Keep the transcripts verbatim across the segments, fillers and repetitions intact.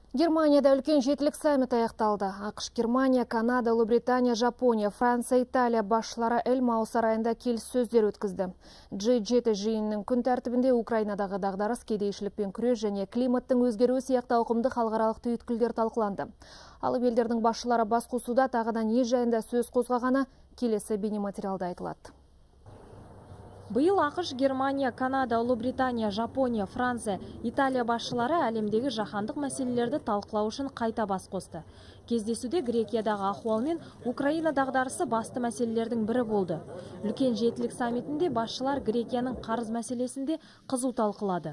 Германияда үлкен жетілік саммит аяқталды. ақш, Германия, Канада, Ұлыбритания, Жапония, Франция, Италия басшылары Эльмау сарайында келіссөздер өткізді. джи жеті жиынының күн тәртібінде Украинадағы дағдарыс, кедейшілікпен күрес және климаттың өзгеруі сияқты ауқымды халықаралық түйткілдер талқыланды. Алып елдердің басшылары басқосуда тағыда не жайында сөз қозғағаны келесі бейнематериалда айтылады. Биыл ақш, Германия, Канада, Ұлыбритания, Жапония, Франция, Италия басшылары әлемдегі жаһандық мәселелерді талқылау үшін қайта бас қосты. Кездесуде Грекиядағы ахуал мен Украина дағдарысы басты мәселелердің бірі болды. Үлкен жетілік саммитінде басшылар Грекияның қарыз мәселесінде қызу талқылады.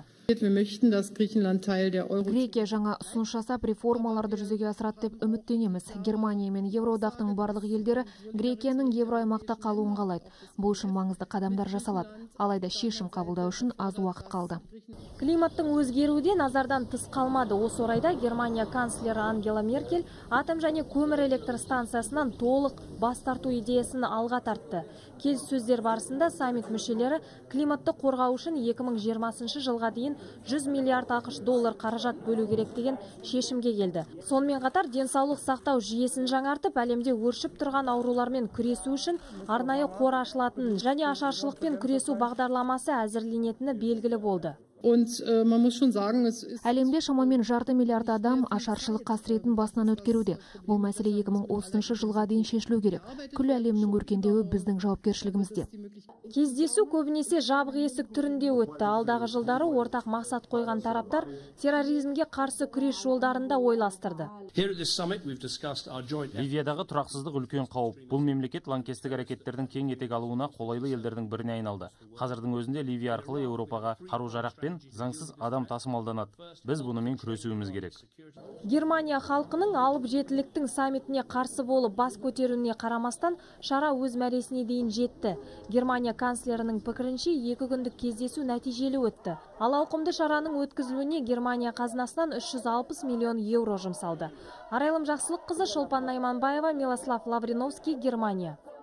Грекия жаңа ұсыныс жасап реформаларды жүзеге асырады деп үміттенеміз. Германия мен Евроодақтың барлық елдері Грекияның Евроаймақта қалуын қалайды. Бұл үшін маңызды қадамдар жасалады. Алайда шешім қабылдау үшін аз уақыт қалды. Климаттың өзгеруі де назардан тыс қалмады. Осы орайда Германия канцлері Ангела Меркель атом және көмір электр станциясынан толық бас тарту идеясын алға тартты. Келіссөздер барысында саммит мүшелері климатты қорғау үшін екі мың жиырмасыншы жылға дейін жүз миллиард ақш доллар қаражат бөлу керек деген шешімге келді. Сонымен қатар денсаулық сақтау жүйесін жаңартып, әлемде өршіп тұрған аурулармен күресу үшін арнайы қор ашылатын және ашаршылықпен күресу бағдарламасы әзірленетіні белгілі болды. Әлемде шамамен жарты миллиард адам ашаршылық қасіретін басынан өткеруде. Бұл мәселе екі мың отызыншы жылға дейін шешілу керек. Күллі әлемнің өркендеуі біздің жауапкершілігімізде. Кездесу көбінесе жабық есік түрінде өтті. Алдағы жылдары ортақ мақсат қойған тараптар терроризмге қарсы күрес жолдарында ойластырды. Ливиядағы тұрақсыздық үлкен қауіп. Бұл мемлекет лаңкестік әрекеттердің кең етек алуына қолайлы елдердің біріне айналды. Қазірдің өзінде Ливия арқылы Еуропаға қару-жарақ пен заңсыз адам тасымалданады. Біз бұнымен күресуіміз керек. Германия халқының алып жетіліктің саммитіне қарсы болып бас көтеруіне қарамастан шара өз мәресіне дейін жетті. Германия канцлерінің пікірінше екі күндік кездесу нәтижелі өтті. Ал ауқымды шараның өткізілуіне Германия қазынасынан үш жүз алпыс миллион еуро жұмсалды. Арайлым Жақсылыққызы, Шолпан Найманбаева, Милослав Лавриновский, Германия.